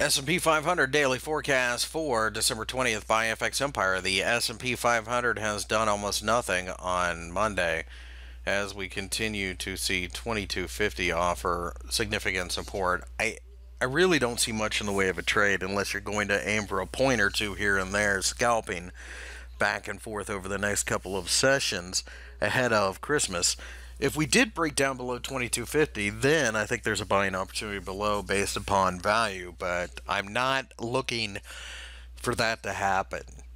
S&P 500 daily forecast for December 20th by FX Empire. The S&P 500 has done almost nothing on Monday as we continue to see 2250 offer significant support. I really don't see much in the way of a trade unless you're going to aim for a point or two here and there, scalping back and forth over the next couple of sessions ahead of Christmas. If we did break down below 2250, then I think there's a buying opportunity below based upon value, but I'm not looking for that to happen.